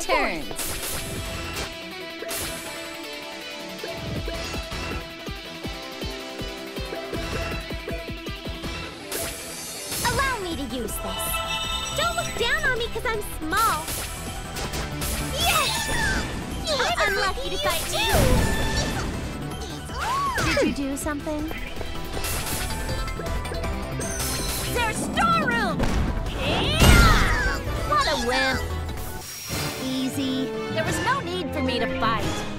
turns. Allow me to use this. Don't look down on me because I'm small. Yes! You were unlucky to fight too! Did you do something? There's storeroom! What a wimp! Easy. There was no need for me to fight.